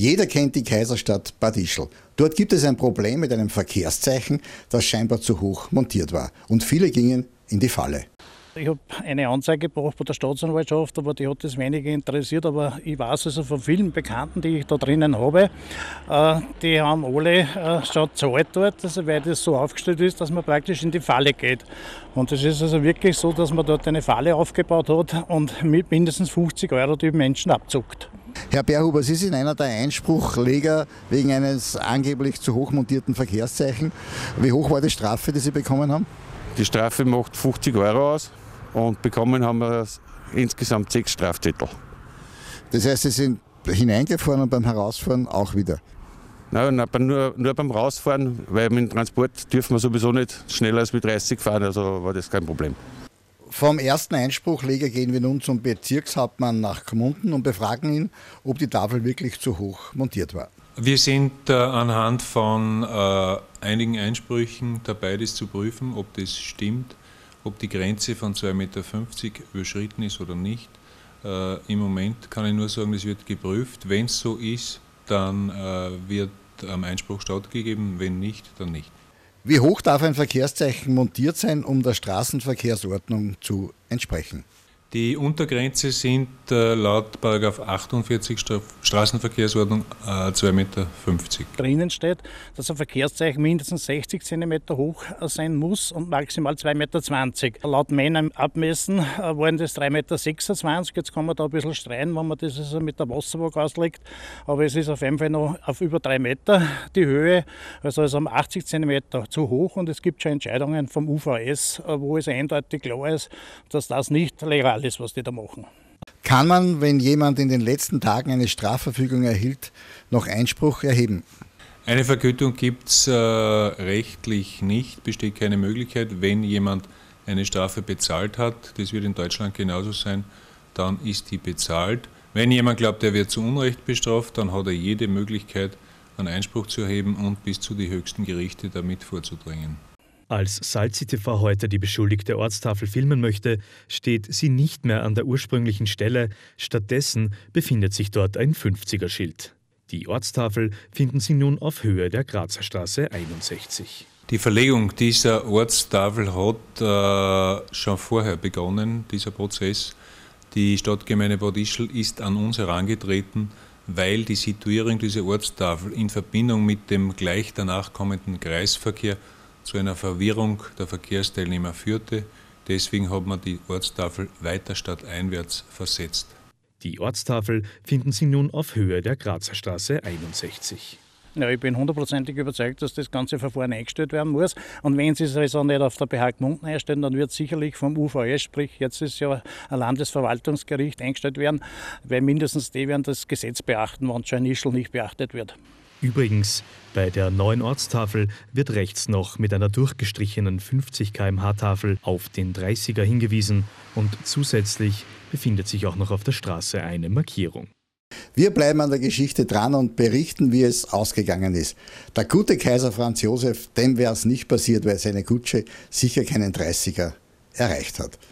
Jeder kennt die Kaiserstadt Bad Ischl. Dort gibt es ein Problem mit einem Verkehrszeichen, das scheinbar zu hoch montiert war. Und viele gingen in die Falle. Ich habe eine Anzeige gebracht bei der Staatsanwaltschaft, aber die hat das weniger interessiert. Aber ich weiß also von vielen Bekannten, die ich da drinnen habe, die haben alle schon gezahlt dort, also weil das so aufgestellt ist, dass man praktisch in die Falle geht. Und es ist also wirklich so, dass man dort eine Falle aufgebaut hat und mit mindestens 50 € die Menschen abzuckt. Herr Berhuber, Sie sind einer der Einspruchleger wegen eines angeblich zu hoch montierten Verkehrszeichen. Wie hoch war die Strafe, die Sie bekommen haben? Die Strafe macht 50 € aus und bekommen haben wir insgesamt 6 Strafzettel. Das heißt, Sie sind hineingefahren und beim Herausfahren auch wieder? Nein, nur beim Rausfahren, weil mit dem Transport dürfen wir sowieso nicht schneller als mit 30 fahren, also war das kein Problem. Vom ersten Einspruchleger gehen wir nun zum Bezirkshauptmann nach Gmunden und befragen ihn, ob die Tafel wirklich zu hoch montiert war. Wir sind anhand von einigen Einsprüchen dabei, das zu prüfen, ob das stimmt, ob die Grenze von 2,50 Meter überschritten ist oder nicht. Im Moment kann ich nur sagen, das wird geprüft. Wenn es so ist, dann wird am Einspruch stattgegeben, wenn nicht, dann nicht. Wie hoch darf ein Verkehrszeichen montiert sein, um der Straßenverkehrsordnung zu entsprechen? Die Untergrenze sind laut § 48 Straßenverkehrsordnung 2,50 Meter. Drinnen steht, dass ein Verkehrszeichen mindestens 60 cm hoch sein muss und maximal 2,20 Meter. Laut meinem Abmessen waren das 3,26 Meter. Jetzt kann man da ein bisschen streiten, wenn man das also mit der Wasserwaage auslegt. Aber es ist auf jeden Fall noch auf über 3 Meter die Höhe. Also um 80 cm zu hoch. Und es gibt schon Entscheidungen vom UVS, wo es eindeutig klar ist, dass das nicht legal ist, was die da machen. Kann man, wenn jemand in den letzten Tagen eine Strafverfügung erhielt, noch Einspruch erheben? Eine Vergütung gibt es rechtlich nicht, besteht keine Möglichkeit. Wenn jemand eine Strafe bezahlt hat, das wird in Deutschland genauso sein, dann ist die bezahlt. Wenn jemand glaubt, er wird zu Unrecht bestraft, dann hat er jede Möglichkeit, einen Einspruch zu erheben und bis zu die höchsten Gerichte damit vorzudringen. Als Salzi TV heute die beschuldigte Ortstafel filmen möchte, steht sie nicht mehr an der ursprünglichen Stelle. Stattdessen befindet sich dort ein 50er-Schild. Die Ortstafel finden Sie nun auf Höhe der Grazer Straße 61. Die Verlegung dieser Ortstafel hat schon vorher begonnen, dieser Prozess. Die Stadtgemeinde Bad Ischl ist an uns herangetreten, weil die Situierung dieser Ortstafel in Verbindung mit dem gleich danach kommenden Kreisverkehr zu einer Verwirrung der Verkehrsteilnehmer führte. Deswegen hat man die Ortstafel weiter stadteinwärts versetzt. Die Ortstafel finden Sie nun auf Höhe der Grazer Straße 61. Ja, ich bin hundertprozentig überzeugt, dass das ganze Verfahren eingestellt werden muss. Und wenn Sie es also nicht auf der BH Gmunden einstellen, dann wird sicherlich vom UVS, sprich jetzt ist ja ein Landesverwaltungsgericht, eingestellt werden, weil mindestens die werden das Gesetz beachten, wenn schon in Ischl nicht beachtet wird. Übrigens, bei der neuen Ortstafel wird rechts noch mit einer durchgestrichenen 50 km/h Tafel auf den 30er hingewiesen und zusätzlich befindet sich auch noch auf der Straße eine Markierung. Wir bleiben an der Geschichte dran und berichten, wie es ausgegangen ist. Der gute Kaiser Franz Josef, dem wäre es nicht passiert, weil seine Kutsche sicher keinen 30er erreicht hat.